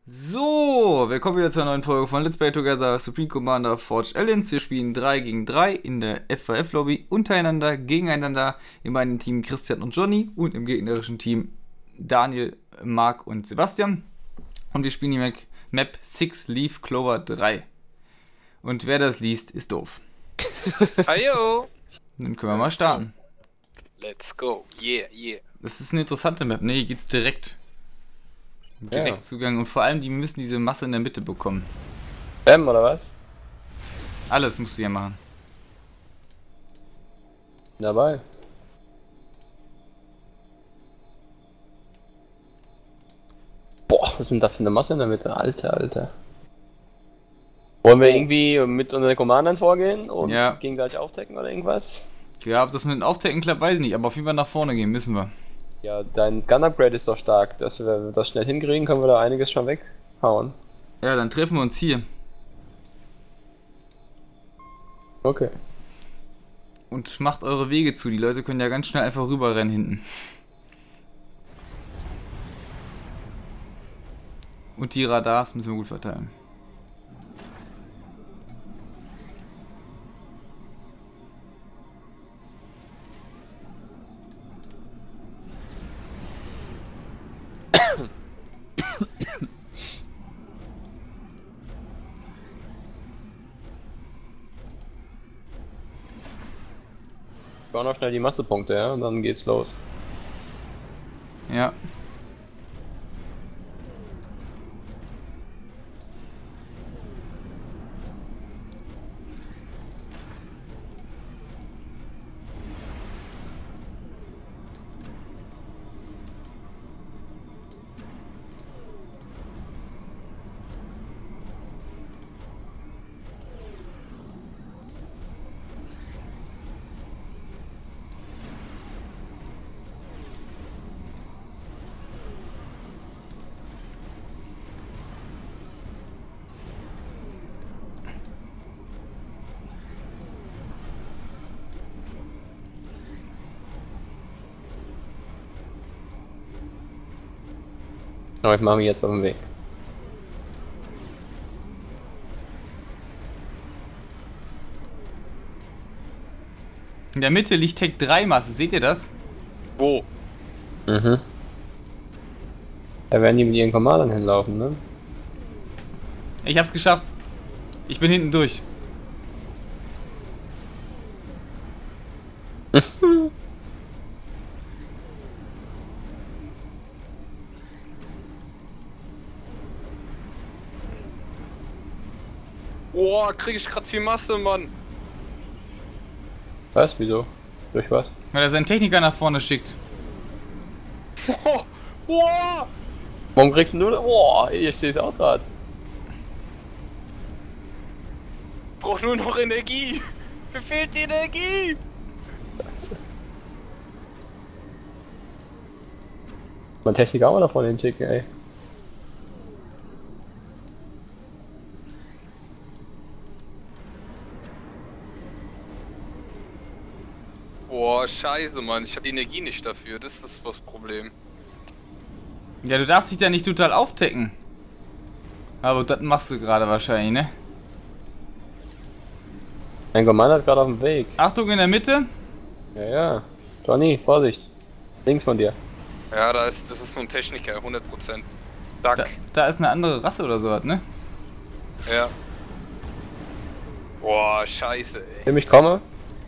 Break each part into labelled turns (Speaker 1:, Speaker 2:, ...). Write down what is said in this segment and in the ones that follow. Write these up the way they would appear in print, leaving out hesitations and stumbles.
Speaker 1: So, willkommen wieder zu einer neuen Folge von Let's Play Together Supreme Commander Forged Alliance. Wir spielen 3 gegen 3 in der F2F-Lobby, untereinander, gegeneinander, in meinem Team Christian und Johnny und im gegnerischen Team Daniel, Marc und Sebastian. Und wir spielen die Map 6 Leaf Clover 3. Und wer das liest, ist doof.
Speaker 2: Hallo!
Speaker 1: Dann können wir mal starten.
Speaker 2: Let's go, yeah, yeah.
Speaker 1: Das ist eine interessante Map, ne? Hier geht's direkt. Zugang und vor allem, die müssen diese Masse in der Mitte bekommen.
Speaker 3: Bam, oder was?
Speaker 1: Alles musst du hier machen.
Speaker 3: Dabei. Boah, was ist denn da für eine Masse in der Mitte? Alter. Wollen wir irgendwie mit unseren Commandern vorgehen und gegenseitig aufdecken oder irgendwas?
Speaker 1: Ja, ob das mit dem Aufdecken klappt, weiß ich nicht, aber auf jeden Fall nach vorne gehen müssen wir.
Speaker 3: Ja, dein Gun-Upgrade ist doch stark. Dass wir das schnell hinkriegen, können wir da einiges schon weghauen.
Speaker 1: Ja, dann treffen wir uns hier.
Speaker 3: Okay.
Speaker 1: Und macht eure Wege zu, die Leute können ja ganz schnell einfach rüberrennen hinten. Und die Radars müssen wir gut verteilen.
Speaker 3: Wir noch schnell die Massepunkte, ja, und dann geht's los.
Speaker 1: Ja.
Speaker 3: Aber ich mache mich jetzt auf den Weg.
Speaker 1: In der Mitte liegt Tech 3 Masse, seht ihr das?
Speaker 2: Wo?
Speaker 3: Mhm. Da werden die mit ihren Commandern hinlaufen, ne?
Speaker 1: Ich hab's geschafft. Ich bin hinten durch.
Speaker 2: Boah, krieg ich grad viel Masse, Mann.
Speaker 3: Was? Wieso? Durch was?
Speaker 1: Weil er seinen Techniker nach vorne schickt.
Speaker 2: Boah.
Speaker 3: Warum kriegst du nur... Boah, ich seh's auch grad.
Speaker 2: Brauch nur noch Energie. Mir fehlt die Energie.
Speaker 3: Scheiße. Mein Techniker auch mal davon den schicken, ey.
Speaker 2: Boah, scheiße, Mann. Ich hab die Energie nicht dafür. Das ist das Problem.
Speaker 1: Ja, du darfst dich da nicht total aufdecken. Aber das machst du gerade wahrscheinlich, ne?
Speaker 3: Mein Commander ist gerade auf dem Weg.
Speaker 1: Achtung in der Mitte.
Speaker 3: Ja. Johnny, Vorsicht. Links von dir.
Speaker 2: Ja, das ist so ein Techniker, 100%. Zack.
Speaker 1: Da ist eine andere Rasse oder sowas, ne?
Speaker 2: Ja. Boah, scheiße, ey.
Speaker 3: Wenn ich komme.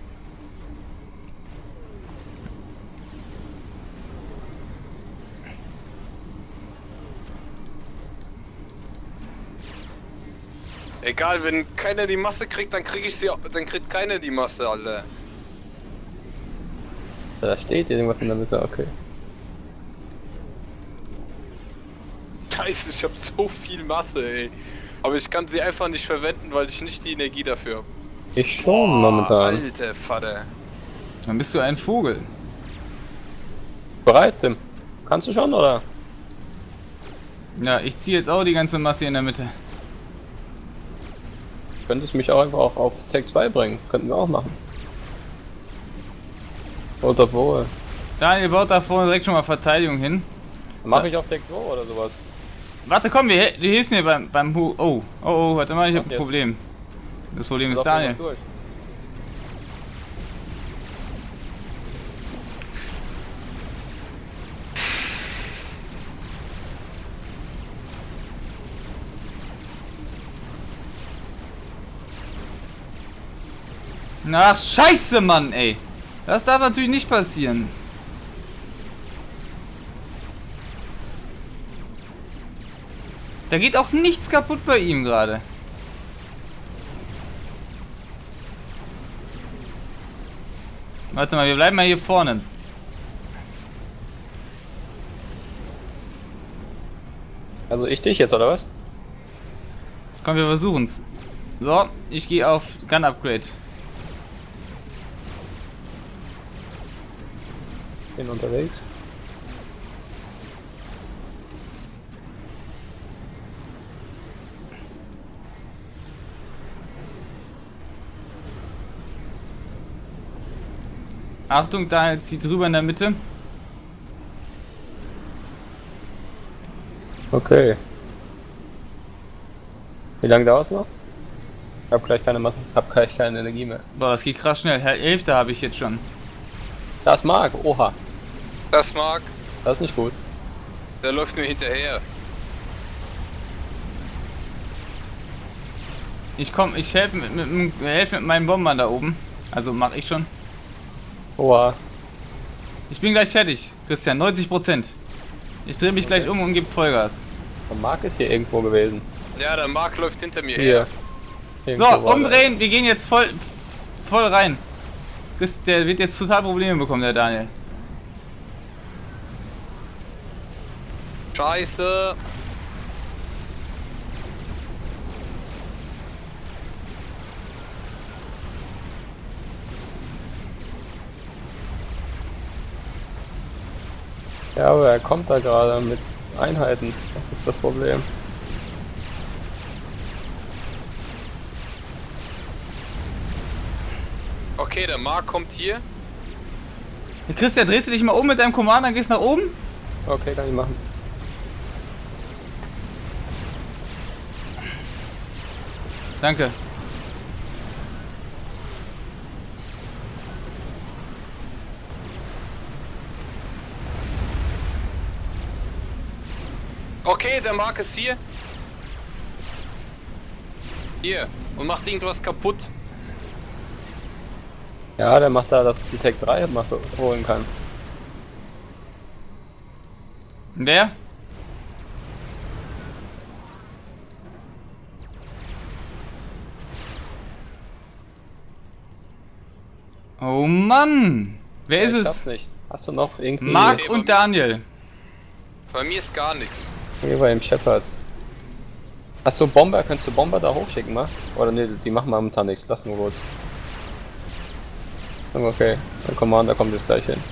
Speaker 2: Egal, wenn keiner die Masse kriegt, dann krieg ich sie, dann kriegt keiner die Masse, Alter.
Speaker 3: Da steht irgendwas in der Mitte, okay.
Speaker 2: Scheiße, ich hab so viel Masse, ey. Aber ich kann sie einfach nicht verwenden, weil ich nicht die Energie dafür habe.
Speaker 3: Ich schon momentan.
Speaker 2: Alter Vater.
Speaker 1: Dann bist du ein Vogel.
Speaker 3: Bereit, Tim? Kannst du schon, oder?
Speaker 1: Ja, ich ziehe jetzt auch die ganze Masse in der Mitte.
Speaker 3: Könntest mich auch einfach auf Tech 2 bringen. Könnten wir auch machen. Oder wo?
Speaker 1: Daniel baut da vorne direkt schon mal Verteidigung hin.
Speaker 3: Mach ich auf Tech 2 oder sowas?
Speaker 1: Warte, komm, du hilfst mir beim Oh, warte mal, ich hab ein Problem. Das Problem ist Daniel. Ach, scheiße, Mann, ey. Das darf natürlich nicht passieren. Da geht auch nichts kaputt bei ihm gerade. Warte mal, wir bleiben mal hier vorne.
Speaker 3: Also ich dich jetzt, oder was?
Speaker 1: Komm, wir versuchen's. So, ich gehe auf Gun Upgrade.
Speaker 3: Bin unterwegs.
Speaker 1: Achtung, da zieht rüber in der Mitte.
Speaker 3: Okay. Wie lange dauert es noch? Ich hab gleich keine Energie mehr.
Speaker 1: Boah, das geht krass schnell. Hälfte habe ich jetzt schon.
Speaker 3: Das mag, oha.
Speaker 2: Das mag.
Speaker 3: Das ist nicht gut.
Speaker 2: Der läuft mir hinterher.
Speaker 1: Ich helfe mit meinen Bombern da oben. Also mache ich schon.
Speaker 3: Oha.
Speaker 1: Ich bin gleich fertig, Christian. 90%. Ich drehe mich gleich um und gebe Vollgas.
Speaker 3: Der Mark ist hier irgendwo gewesen.
Speaker 2: Ja, der Mark läuft hinter mir
Speaker 3: Hier.
Speaker 2: her.
Speaker 1: So, umdrehen. Wir gehen jetzt voll rein. Der wird jetzt total Probleme bekommen, der Daniel.
Speaker 2: Scheiße.
Speaker 3: Ja, aber er kommt da gerade mit Einheiten. Das ist das Problem.
Speaker 2: Okay, der Mark kommt hier.
Speaker 1: Hey Christian, drehst du dich mal um mit deinem Commander, gehst nach oben?
Speaker 3: Okay, kann ich machen.
Speaker 1: Danke.
Speaker 2: Okay, der Mark ist hier. Hier. Und macht irgendwas kaputt.
Speaker 3: Ja, der macht da, dass die Tech 3 mal so holen kann.
Speaker 1: Wer? Oh Mann! Wer ist
Speaker 3: Ich
Speaker 1: es?
Speaker 3: schaff's nicht. Hast du noch irgendwie...
Speaker 1: Mark
Speaker 2: Nee,
Speaker 1: und Daniel.
Speaker 2: Bei mir ist gar nichts.
Speaker 3: Hier bei dem Shepard. Hast du Bomber? Kannst du Bomber da hochschicken, mal? Oder ne, die machen momentan nichts. Lass nur gut. Okay, der Commander kommt jetzt gleich hin.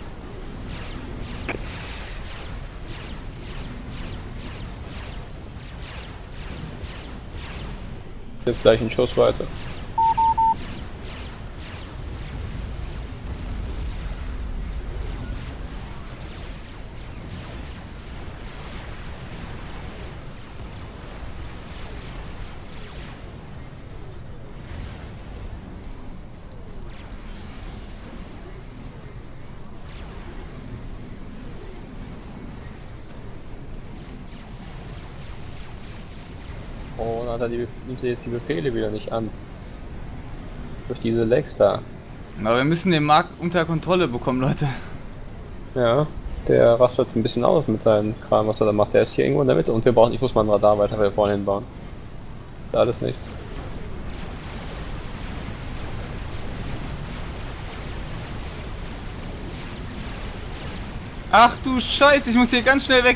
Speaker 3: Jetzt gleich einen Schuss weiter. Oh, dann hat er nimmt jetzt die Befehle wieder nicht an. Durch diese Lags da.
Speaker 1: Aber wir müssen den Mark unter Kontrolle bekommen, Leute.
Speaker 3: Ja, der rastet ein bisschen aus mit seinem Kram, was er da macht. Der ist hier irgendwo in der Mitte und ich muss mal ein Radar weiter vorne hinbauen. Alles nicht.
Speaker 1: Ach du Scheiße, ich muss hier ganz schnell weg.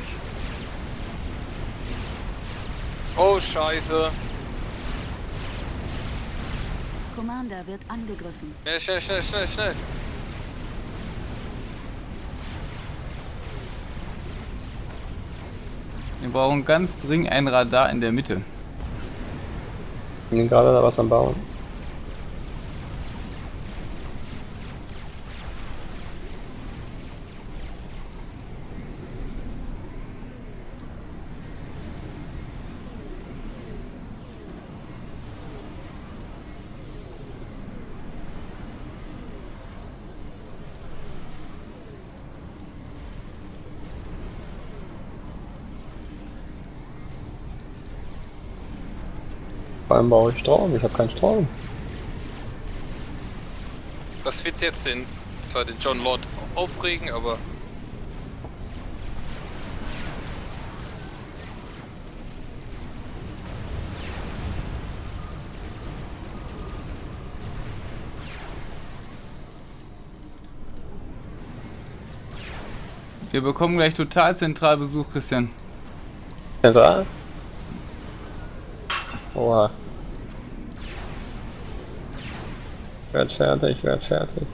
Speaker 2: Oh, Scheiße.
Speaker 4: Commander wird angegriffen.
Speaker 2: Schnell.
Speaker 1: Wir brauchen ganz dringend ein Radar in der Mitte.
Speaker 3: Ich bin gerade da was am Bauen. Vor allem brauche ich Strom, ich habe keinen Strom.
Speaker 2: Das wird jetzt zwar den John Lord aufregen, aber...
Speaker 1: Wir bekommen gleich total zentral Besuch, Christian.
Speaker 3: Zentral? Oha. Werd fertig, werd fertig.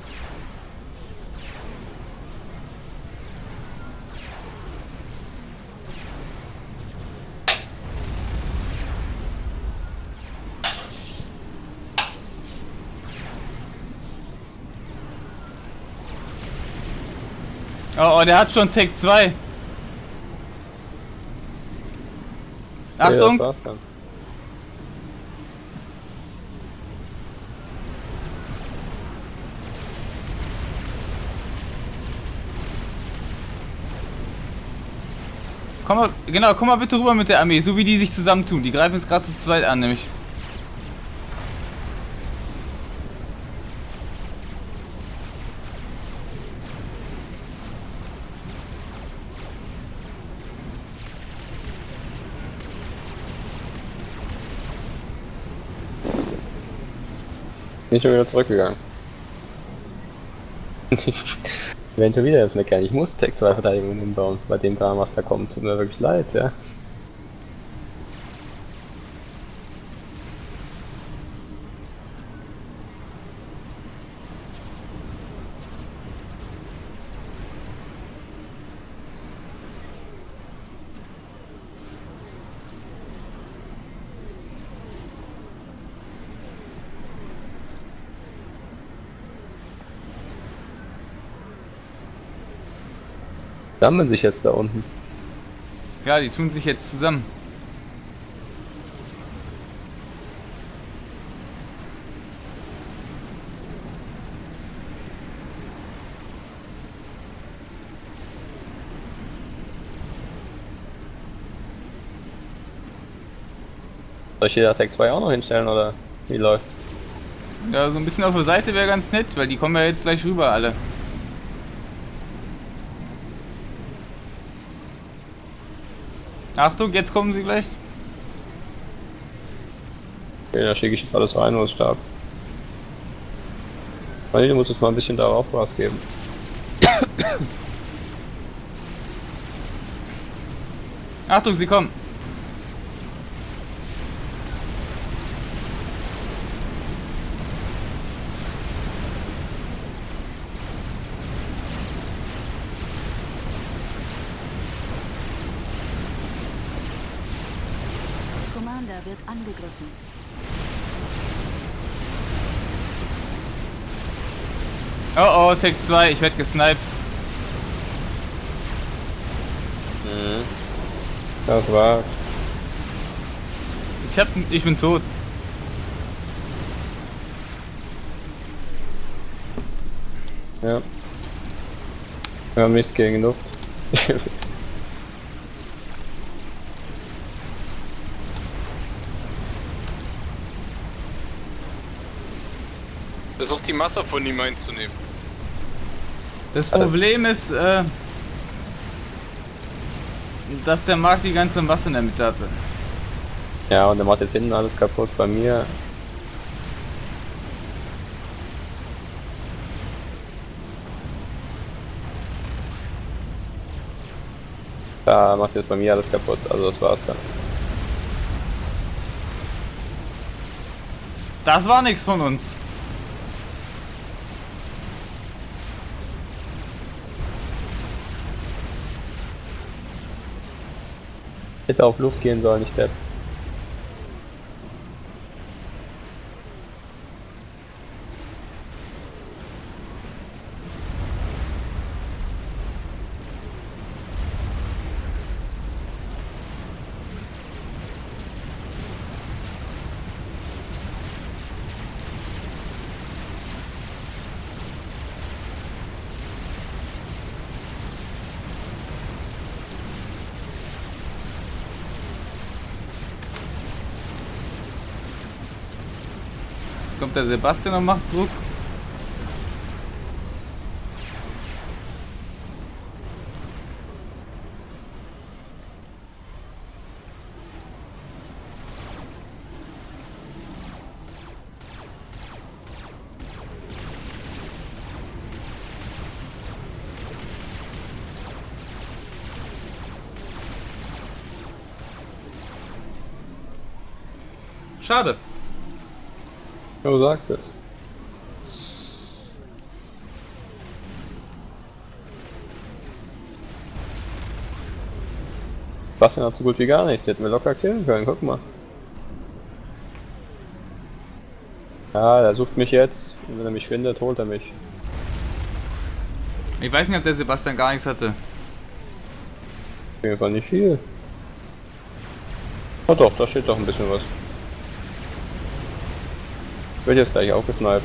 Speaker 1: Oh, der hat schon Tech 2. Achtung!
Speaker 3: Ja, das war's dann.
Speaker 1: Komm mal bitte rüber mit der Armee, so wie die sich zusammentun. Die greifen jetzt gerade zu zweit an, nämlich.
Speaker 3: Bin schon wieder zurückgegangen. Ich werde schon wieder jetzt meckern. Ich muss Tech 2 Verteidigung hinbauen, bei dem Kram, was da kommt. Tut mir wirklich leid, ja. Sammeln sich jetzt da unten.
Speaker 1: Ja, die tun sich jetzt zusammen.
Speaker 3: Soll ich hier Attack 2 auch noch hinstellen oder wie läuft's?
Speaker 1: Ja, so ein bisschen auf der Seite wäre ganz nett, weil die kommen ja jetzt gleich rüber alle. Achtung, jetzt kommen sie gleich.
Speaker 3: Okay, da schicke ich jetzt alles rein, was ich habe. Du musst jetzt mal ein bisschen darauf was geben.
Speaker 1: Achtung, sie kommen.
Speaker 4: Commander wird angegriffen.
Speaker 1: Oh oh, Tech 2, ich werde gesniped.
Speaker 3: Mhm. Das war's.
Speaker 1: Ich bin tot.
Speaker 3: Ja. Wir haben nichts gegen Luft.
Speaker 2: Versuch die Masse von ihm einzunehmen.
Speaker 1: Das Problem ist, dass der Markt die ganze Masse in der Mitte hatte.
Speaker 3: Ja, und der macht jetzt hinten alles kaputt bei mir. Da macht jetzt bei mir alles kaputt, also das war's dann.
Speaker 1: Das war nichts von uns.
Speaker 3: Hätte auf Luft gehen sollen, nicht Depp.
Speaker 1: kommt der Sebastian und macht Druck. Schade.
Speaker 3: Du sagst es. Bastian hat so gut wie gar nichts. Hätten wir locker killen können, guck mal. Ja, der sucht mich jetzt. Und wenn er mich findet, holt er mich.
Speaker 1: Ich weiß nicht, ob der Sebastian gar nichts hatte.
Speaker 3: Auf jeden Fall nicht viel. Oh doch, da steht doch ein bisschen was. Wird jetzt gleich aufgesniped.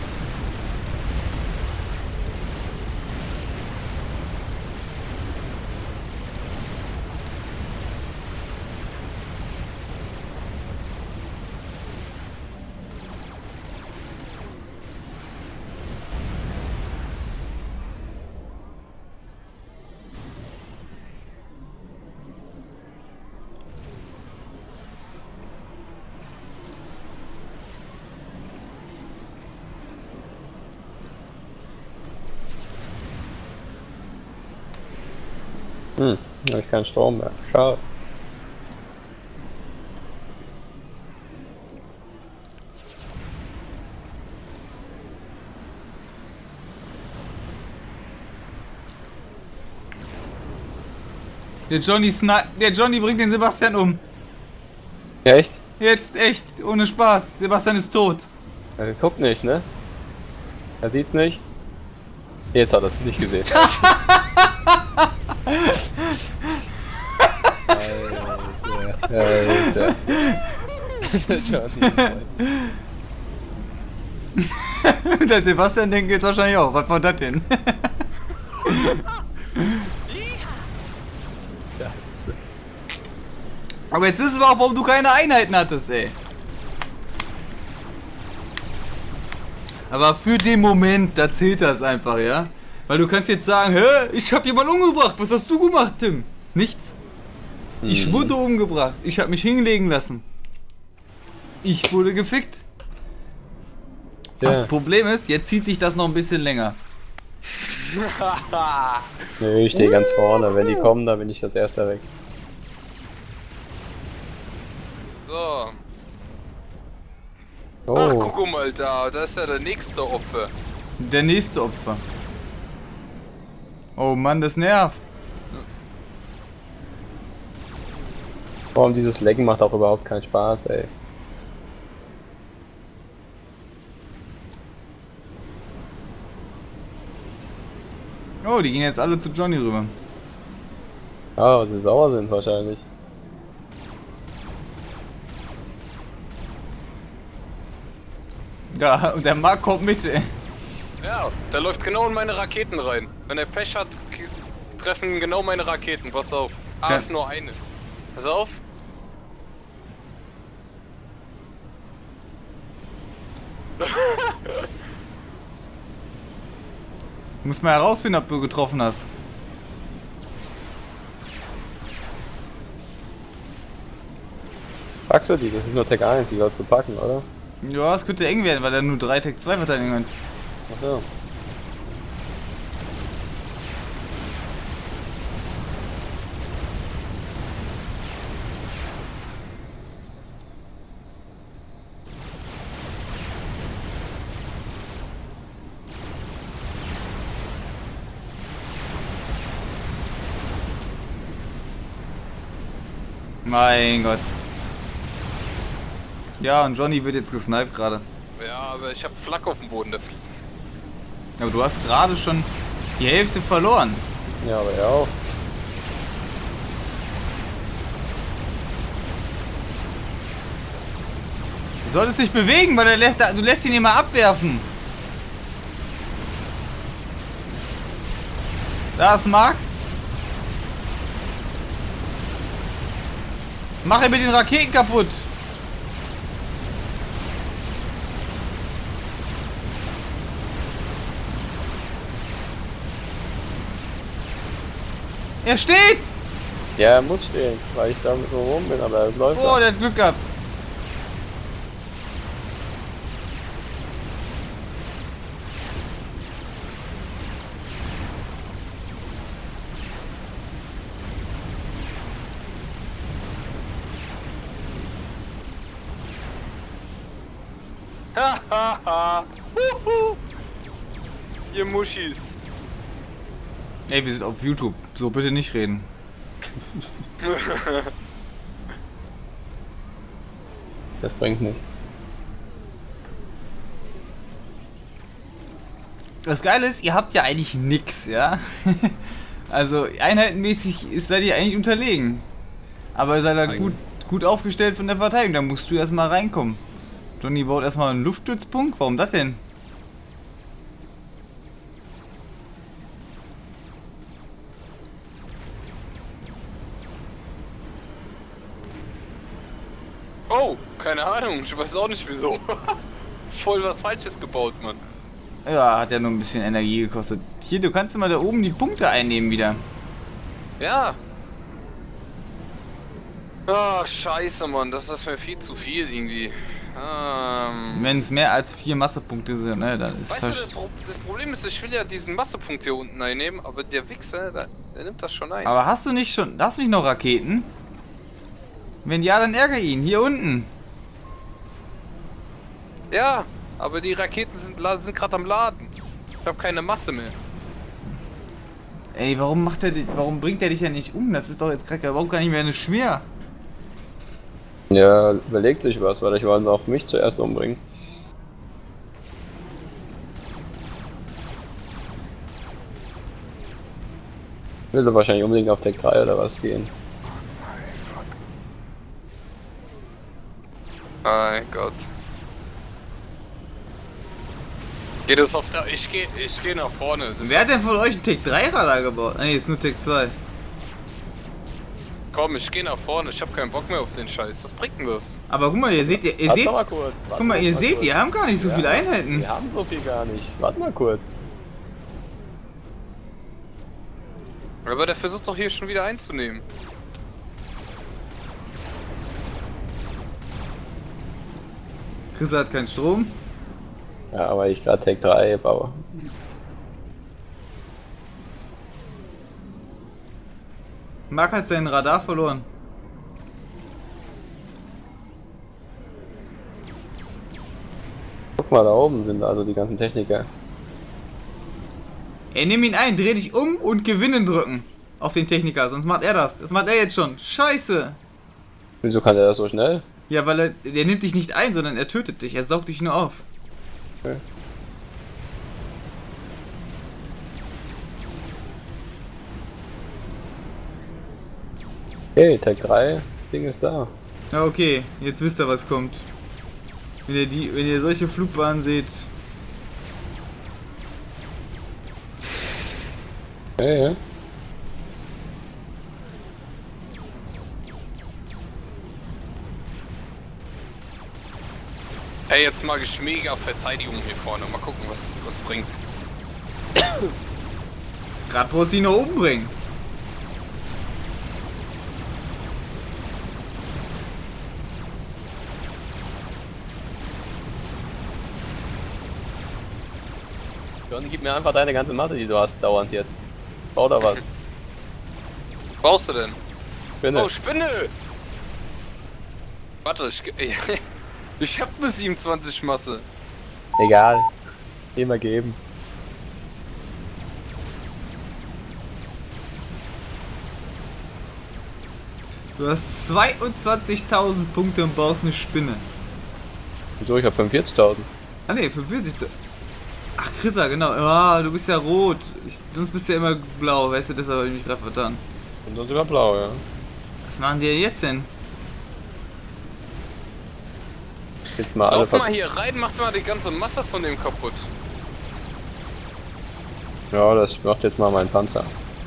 Speaker 3: Habe ich keinen Strom mehr. Schade.
Speaker 1: Der Johnny bringt den Sebastian um.
Speaker 3: Echt?
Speaker 1: Jetzt echt, ohne Spaß. Sebastian ist tot.
Speaker 3: Er guckt nicht, ne? Er sieht's nicht. Jetzt hat er es nicht gesehen. Alter.
Speaker 1: Der Sebastian denkt jetzt wahrscheinlich auch, was war das denn? Aber jetzt wissen wir auch, warum du keine Einheiten hattest, ey. Aber für den Moment, da zählt das einfach, ja? Weil du kannst jetzt sagen, hä, ich hab jemanden umgebracht, was hast du gemacht, Tim? Nichts. Ich wurde umgebracht, ich hab mich hinlegen lassen. Ich wurde gefickt. Ja. Das Problem ist, jetzt zieht sich das noch ein bisschen länger.
Speaker 3: Nö, ich stehe ganz vorne, wenn die kommen, dann bin ich als erster weg.
Speaker 2: So.
Speaker 3: Oh.
Speaker 2: Ach, guck mal da ist ja der nächste Opfer.
Speaker 1: Der nächste Opfer. Oh Mann, das nervt.
Speaker 3: Warum dieses Lecken macht auch überhaupt keinen Spaß, ey.
Speaker 1: Oh, die gehen jetzt alle zu Johnny rüber.
Speaker 3: Ja, weil sie sauer sind wahrscheinlich.
Speaker 1: Ja, und der Mark kommt mit, ey.
Speaker 2: Ja, der läuft genau in meine Raketen rein. Wenn er Pech hat, treffen genau meine Raketen. Pass auf. Ah, ist nur eine. Pass auf.
Speaker 1: Du musst mal herausfinden, ob du getroffen hast.
Speaker 3: Packst du die? Das ist nur Tag 1, die sollst du packen, oder?
Speaker 1: Ja, es könnte eng werden, weil er nur 3 Tag 2 Verteidigungen hat.
Speaker 3: Achso.
Speaker 1: Mein Gott. Ja, und Johnny wird jetzt gesniped gerade.
Speaker 2: Ja, aber ich habe Flak auf dem Boden, der fliegt.
Speaker 1: Aber du hast gerade schon die Hälfte verloren.
Speaker 3: Ja, aber er auch.
Speaker 1: Du solltest dich bewegen, weil du lässt ihn immer abwerfen. Da ist Mark. Mach ihn mit den Raketen kaputt. Der steht!
Speaker 3: Ja, er muss stehen, weil ich da so rum bin, aber er läuft.
Speaker 1: Oh, der hat Glück gehabt.
Speaker 2: Hahaha. Ihr Muschis.
Speaker 1: Ey, wir sind auf YouTube. So bitte nicht reden.
Speaker 3: Das bringt nichts.
Speaker 1: Das Geile ist, ihr habt ja eigentlich nix, ja? Also einheitenmäßig seid ihr eigentlich unterlegen. Aber ihr seid halt gut aufgestellt von der Verteidigung. Da musst du erstmal reinkommen. Johnny baut erstmal einen Luftstützpunkt. Warum das denn?
Speaker 2: Oh, keine Ahnung, ich weiß auch nicht wieso. Voll was Falsches gebaut, Mann.
Speaker 1: Ja, hat ja nur ein bisschen Energie gekostet. Hier, du kannst mal da oben die Punkte einnehmen wieder.
Speaker 2: Ja. Ah, scheiße, Mann, das ist mir viel zu viel irgendwie.
Speaker 1: Wenn es mehr als 4 Massepunkte sind, ne, dann ist
Speaker 2: weißt du, das Problem ist, ich will ja diesen Massepunkt hier unten einnehmen, aber der Wichser, der nimmt das schon ein.
Speaker 1: Aber hast du nicht noch Raketen? Wenn ja, dann ärgere ihn. Hier unten.
Speaker 2: Ja, aber die Raketen sind gerade am Laden. Ich habe keine Masse mehr.
Speaker 1: Ey, warum bringt er dich ja nicht um? Das ist doch jetzt gerade überhaupt gar nicht mehr eine Schwer.
Speaker 3: Ja, überlegt sich was, weil ich wollte auch mich zuerst umbringen. Will er wahrscheinlich unbedingt auf Deck 3 oder was gehen.
Speaker 2: Mein Gott. Geht es auf der... Ich geh nach vorne.
Speaker 1: Wer hat denn von euch einen Tech 3 Radar gebaut? Ne, ist nur Tech 2.
Speaker 2: Komm, ich geh nach vorne. Ich hab keinen Bock mehr auf den Scheiß. Was bringt denn das?
Speaker 1: Aber guck mal, ihr seht, guck mal, ihr seht, die haben gar nicht so viele Einheiten.
Speaker 3: Wir haben so viel gar nicht. Warte mal kurz.
Speaker 2: Aber der versucht doch hier schon wieder einzunehmen.
Speaker 1: Chris hat keinen Strom.
Speaker 3: Ja, aber ich gerade Tech 3 baue.
Speaker 1: Mark hat seinen Radar verloren.
Speaker 3: Guck mal, da oben sind also die ganzen Techniker.
Speaker 1: Ey, nimm ihn ein, dreh dich um und gewinnen drücken. Auf den Techniker, sonst macht er das. Das macht er jetzt schon. Scheiße!
Speaker 3: Wieso kann der das so schnell?
Speaker 1: Ja, weil der nimmt dich nicht ein, sondern er tötet dich. Er saugt dich nur auf.
Speaker 3: Okay. Hey, Tag 3, Ding ist da.
Speaker 1: Ja, okay, jetzt wisst ihr, was kommt. Wenn ihr solche Flugbahnen seht.
Speaker 3: Hey, ja.
Speaker 2: Hey, jetzt mal geschmäger Verteidigung hier vorne. Mal gucken, was bringt.
Speaker 1: Gerade wollte sie ihn nach oben bringen.
Speaker 3: John, gib mir einfach deine ganze Masse, die du hast, dauernd jetzt. Bau da was.
Speaker 2: Brauchst du denn?
Speaker 3: Spinne.
Speaker 2: Oh, Spinne! Warte, ich hab nur 27 Masse.
Speaker 3: Egal. Immer geben.
Speaker 1: Du hast 22.000 Punkte und baust eine Spinne.
Speaker 3: Wieso? Ich hab 45.000.
Speaker 1: Ah ne, 45. Ach, Chrissa, genau. Ah, du bist ja rot. Sonst bist du ja immer blau, weißt du, deshalb habe ich mich gerade vertan.
Speaker 3: Und sonst sogar blau, ja.
Speaker 1: Was machen die denn jetzt denn?
Speaker 3: Jetzt mal alle
Speaker 2: Lauf mal hier rein, macht mal die ganze Masse von dem kaputt.
Speaker 3: Ja, das macht jetzt mal mein Panzer.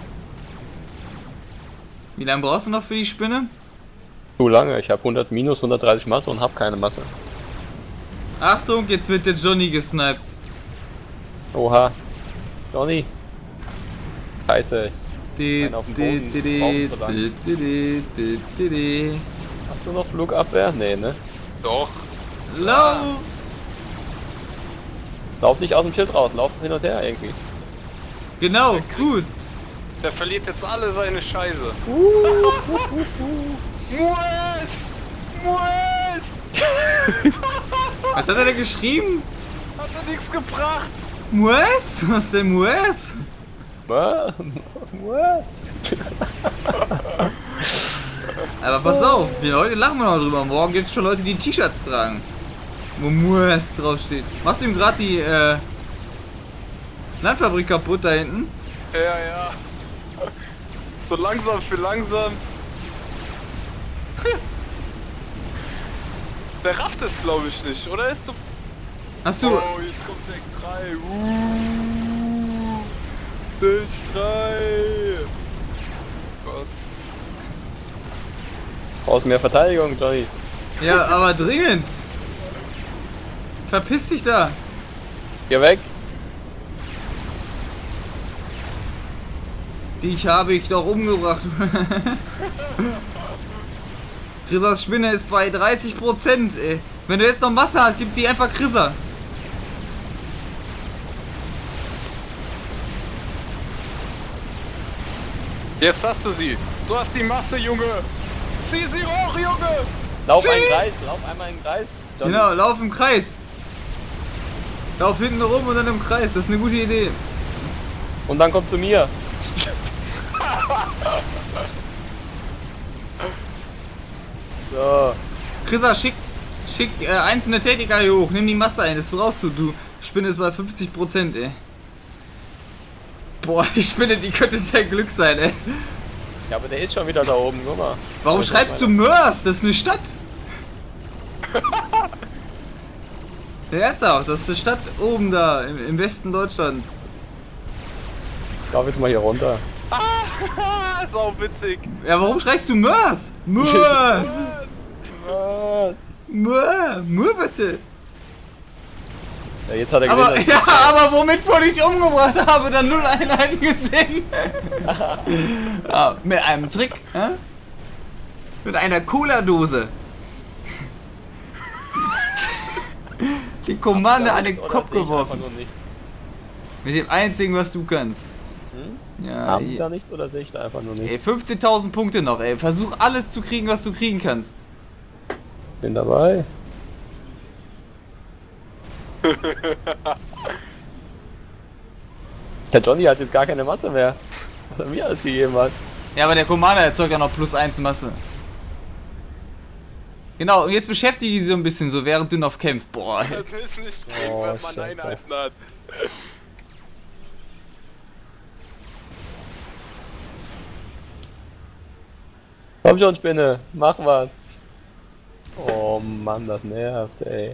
Speaker 1: Wie lange brauchst du noch für die Spinne?
Speaker 3: Zu lange, ich habe 100 minus 130 Masse und habe keine Masse.
Speaker 1: Achtung, jetzt wird der Johnny gesniped.
Speaker 3: Oha. Johnny. Scheiße. Einen auf dem Boden. Braucht so lang. Hast du noch Flugabwehr? Nee, ne?
Speaker 2: Doch.
Speaker 1: Lauf!
Speaker 3: Lauf nicht aus dem Schild raus, lauf hin und her irgendwie.
Speaker 1: Genau, gut.
Speaker 2: Der verliert jetzt alle seine Scheiße. Mues! Mues!
Speaker 1: Was hat er denn geschrieben?
Speaker 2: Hat er nichts gebracht?
Speaker 1: Mues? Was denn Mues?
Speaker 3: Was?
Speaker 1: Aber pass auf, heute lachen wir noch drüber. Morgen gibt es schon Leute, die T-Shirts tragen. Wo Mues draufsteht. Machst du ihm gerade die Landfabrik kaputt da hinten?
Speaker 2: Ja. So langsam für langsam. Der rafft es, glaube ich, nicht, oder? Ist du...
Speaker 1: Hast du...
Speaker 2: Oh, jetzt kommt Deck 3. Deck 3. Gott.
Speaker 3: Brauchst mehr Verteidigung, Johnny.
Speaker 1: Ja, aber dringend. Verpiss dich da.
Speaker 3: Geh weg.
Speaker 1: Dich habe ich doch umgebracht. Chrisas Spinne ist bei 30%, ey. Wenn du jetzt noch Masse hast, gib die einfach Chrissa.
Speaker 2: Jetzt hast du sie. Du hast die Masse, Junge. Zieh sie hoch, Junge.
Speaker 3: Lauf einen Kreis, lauf einmal einen Kreis. Johnny.
Speaker 1: Genau, lauf im Kreis. Lauf hinten rum und dann im Kreis. Das ist eine gute Idee.
Speaker 3: Und dann komm zu mir. So.
Speaker 1: Chrissa, schick einzelne Tätiger hier hoch. Nimm die Masse ein. Das brauchst du. Du Spinne ist bei 50%, ey. Boah, die Spinne, die könnte dein Glück sein, ey.
Speaker 3: Ja, aber der ist schon wieder da oben, guck mal.
Speaker 1: Warum schreibst du Mörs? Das ist eine Stadt. Der ist auch, das ist eine Stadt oben da, im Westen Deutschlands.
Speaker 3: Ich lauf jetzt mal hier runter.
Speaker 2: Sau witzig.
Speaker 1: Ja, warum schreibst du Mörs? Mörs! Mörs, bitte.
Speaker 3: Ja, jetzt hat er
Speaker 1: Aber,
Speaker 3: gewonnen.
Speaker 1: ja, aber womit wurde ich umgebracht habe, dann 0 Einheiten gesehen. Ja, mit einem Trick, mit einer Cola-Dose. Die Kommande an den Kopf geworfen. Mit dem einzigen, was du kannst. Ja,
Speaker 3: haben da nichts oder sehe ich da einfach nur nicht?
Speaker 1: Ey, 15.000 Punkte noch, ey. Versuch alles zu kriegen, was du kriegen kannst.
Speaker 3: Bin dabei. Der Johnny hat jetzt gar keine Masse mehr, was er mir alles gegeben hat.
Speaker 1: Ja, aber der Commander erzeugt ja noch +1 Masse. Genau, und jetzt beschäftige sie so ein bisschen so, während du noch kämpfst. Boah.
Speaker 2: Das ist nicht gegen,
Speaker 3: Oh,
Speaker 2: wenn man Einheiten hat.
Speaker 3: Komm schon, Spinne, mach was. Oh Mann, das nervt, ey.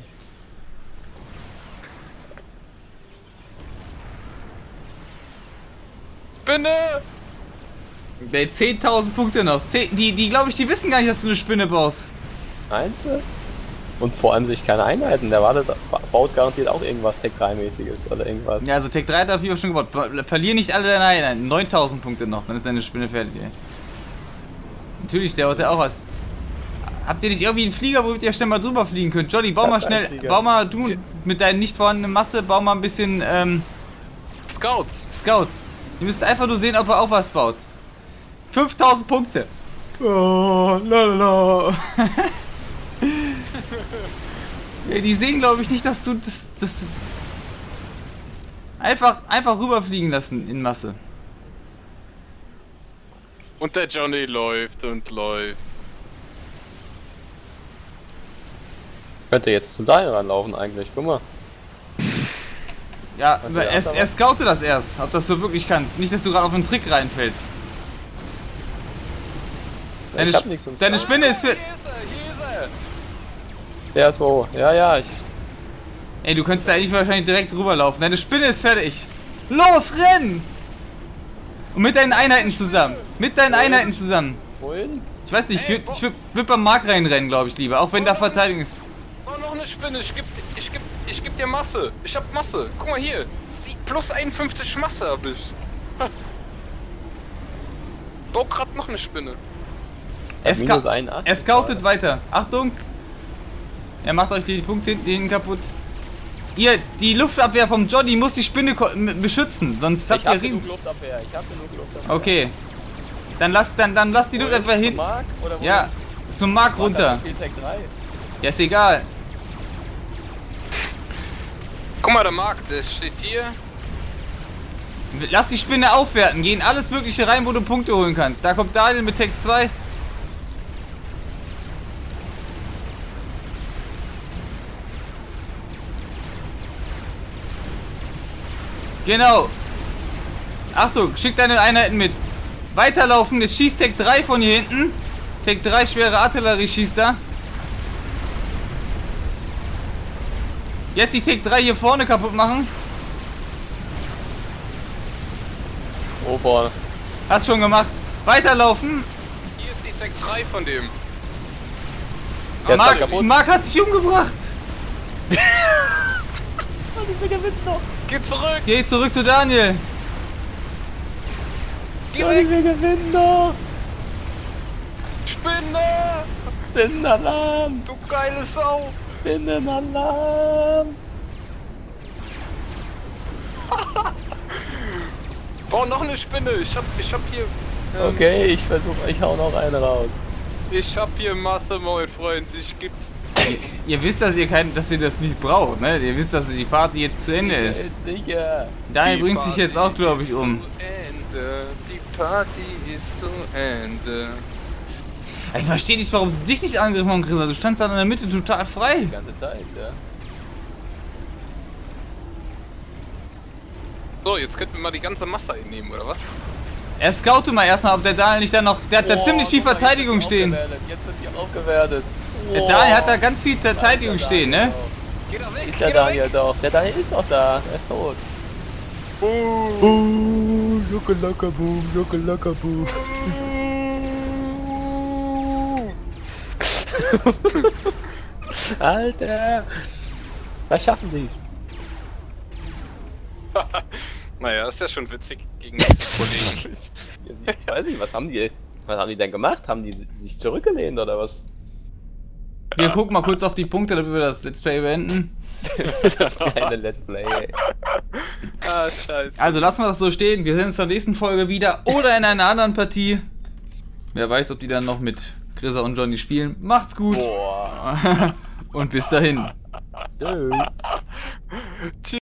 Speaker 2: Spinne!
Speaker 1: Ey, 10.000 Punkte noch. Die glaube ich, die wissen gar nicht, dass du eine Spinne baust.
Speaker 3: Einzel? Und vor allem sich keine Einheiten, der baut garantiert auch irgendwas Tech 3-mäßiges oder irgendwas.
Speaker 1: Ja, also Tech 3 hat auf jeden Fall schon gebaut. Verlier nicht alle deine Einheiten. 9.000 Punkte noch, dann ist deine Spinne fertig, ey. Natürlich, der hat ja auch was. Habt ihr nicht irgendwie einen Flieger, womit ihr schnell mal drüber fliegen könnt? Johnny, bau mal schnell, bau mal du mit deinen nicht vorhandenen Masse, bau mal ein bisschen,
Speaker 2: Scouts!
Speaker 1: Ihr müsst einfach nur sehen, ob er auch was baut. 5.000 Punkte. Oh, lalala. Ja, die sehen, glaube ich, nicht, dass du das einfach rüberfliegen lassen in Masse.
Speaker 2: Und der Johnny läuft und läuft.
Speaker 3: Könnte jetzt zum Dein ranlaufen eigentlich, guck mal.
Speaker 1: Ja, er scoute das erst, ob das du wirklich kannst. Nicht, dass du gerade auf einen Trick reinfällst. Deine Spinne ist für...
Speaker 2: Hier ist er!
Speaker 3: Der ist wo? Ja, ich...
Speaker 1: Ey, du könntest da eigentlich wahrscheinlich direkt rüberlaufen. Deine Spinne ist fertig. Los, renn! Und mit deinen Einheiten zusammen.
Speaker 3: Wohin?
Speaker 1: Ich weiß nicht, ich würd beim Mark reinrennen, glaube ich, lieber. Auch wenn da Verteidigung ist.
Speaker 2: Oh, noch eine Spinne. Ich geb dir Masse. Ich hab Masse. Guck mal hier. +51 Masse hab ich. Oh, grad noch eine Spinne.
Speaker 1: Er scoutet weiter. Achtung! Er macht euch die Punkte hinten kaputt. Ihr, die Luftabwehr vom Johnny muss die Spinne beschützen, sonst habt ihr riesen...
Speaker 3: Luftabwehr. Ich hab genug Luftabwehr.
Speaker 1: Okay. Dann lass die Luftabwehr hin. Ja, zum Mark runter. Ja, ist egal.
Speaker 2: Guck mal, der Mark, der steht hier.
Speaker 1: Lass die Spinne aufwerten. Geh in alles Mögliche rein, wo du Punkte holen kannst. Da kommt Daniel mit Tech 2. Genau. Achtung, schick deine Einheiten mit. Weiterlaufen, es schießt Tech 3 von hier hinten. Tech 3 schwere Artillerie schießt da. Jetzt die Tech 3 hier vorne kaputt machen.
Speaker 3: Oh, vorne.
Speaker 1: Hast schon gemacht. Weiterlaufen.
Speaker 2: Hier ist die Tech 3 von dem.
Speaker 1: Mark hat sich umgebracht.
Speaker 2: Geh zurück.
Speaker 1: Geh zurück zu Daniel.
Speaker 2: Geh weg.
Speaker 3: Wir gewinnen doch.
Speaker 2: Spinne.
Speaker 3: Spinnenalarm.
Speaker 2: Du geile Sau.
Speaker 3: Spinnenalarm.
Speaker 2: Bau noch eine Spinne. Ich hab hier...
Speaker 3: Okay, ich hau noch eine raus.
Speaker 2: Ich hab hier Masse, mein Freund. Ich geb...
Speaker 1: Ihr wisst, dass ihr das nicht braucht, ne? Ihr wisst, dass die Party jetzt zu Ende ist.
Speaker 3: Sicher.
Speaker 1: Daniel bringt sich jetzt auch, glaube ich, um.
Speaker 2: Ende. Die Party ist zu Ende.
Speaker 1: Ich verstehe nicht, warum sie dich nicht angegriffen haben, Chris. Du standst da in der Mitte total frei.
Speaker 3: Die ganze Zeit, ja.
Speaker 2: So, jetzt könnten wir mal die ganze Masse einnehmen, oder was?
Speaker 1: Er scoute mal erstmal, ob der Daniel nicht da noch... Der hat da ziemlich viel Verteidigung stehen.
Speaker 3: Jetzt sind die aufgewertet.
Speaker 1: Der Daniel hat da ganz viel Verteidigung stehen, ne?
Speaker 2: Geh da weg,
Speaker 3: Ist der Daniel doch. Der Daniel ist doch da. Er ist tot. Boom, Jokelaka Boom, Jokelaka Boom. Alter. Was schaffen die?
Speaker 2: Naja, ist ja schon witzig gegen diese Kollegen.
Speaker 3: Ich weiß nicht, was haben die denn gemacht? Haben die sich zurückgelehnt oder was?
Speaker 1: Wir gucken mal kurz auf die Punkte, damit wir das Let's Play beenden.
Speaker 3: Das kleine Let's Play, ey.
Speaker 2: Ah, scheiße.
Speaker 1: Also lassen wir das so stehen. Wir sehen uns in der nächsten Folge wieder oder in einer anderen Partie. Wer weiß, ob die dann noch mit Chrissa und Johnny spielen. Macht's gut.
Speaker 3: Boah.
Speaker 1: Und bis dahin.
Speaker 3: Tschüss.